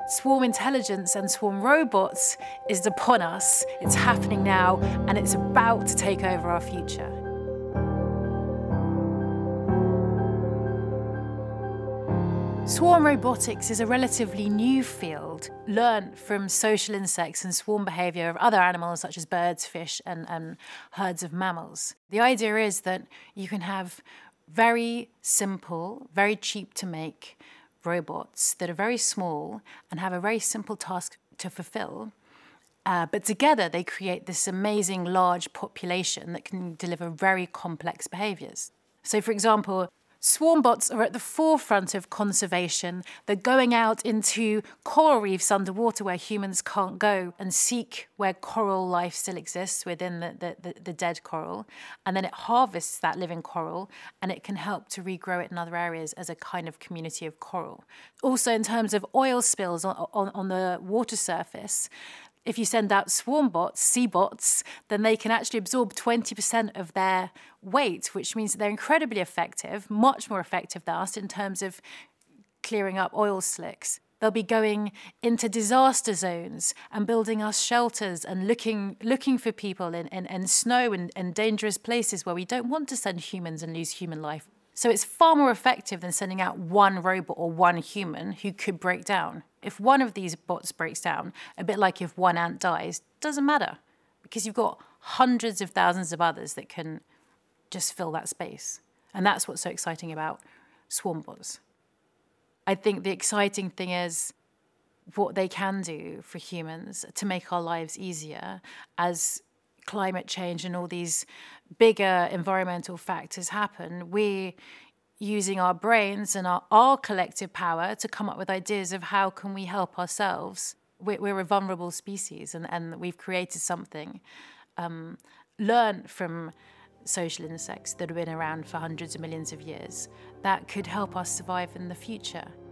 Swarm intelligence and swarm robots is upon us, it's happening now, and it's about to take over our future. Swarm robotics is a relatively new field, learned from social insects and swarm behaviour of other animals such as birds, fish, and herds of mammals. The idea is that you can have very simple, very cheap to make robots that are very small and have a very simple task to fulfill. But together they create this amazing large population that can deliver very complex behaviours. So for example, Swarmbots are at the forefront of conservation. They're going out into coral reefs underwater where humans can't go and seek where coral life still exists within the dead coral. And then it harvests that living coral and it can help to regrow it in other areas as a kind of community of coral. Also in terms of oil spills on the water surface, if you send out Swarmbots, seabots, then they can actually absorb 20% of their weight, which means that they're incredibly effective, much more effective than us in terms of clearing up oil slicks. They'll be going into disaster zones and building us shelters and looking for people in snow and dangerous places where we don't want to send humans and lose human life. So it's far more effective than sending out one robot or one human who could break down. If one of these bots breaks down, a bit like if one ant dies, doesn't matter because you've got hundreds of thousands of others that can just fill that space. And that's what's so exciting about Swarmbots. I think the exciting thing is what they can do for humans to make our lives easier as climate change and all these bigger environmental factors happen. We're using our brains and our collective power to come up with ideas of how can we help ourselves. We're a vulnerable species and we've created something, learned from social insects that have been around for hundreds of millions of years that could help us survive in the future.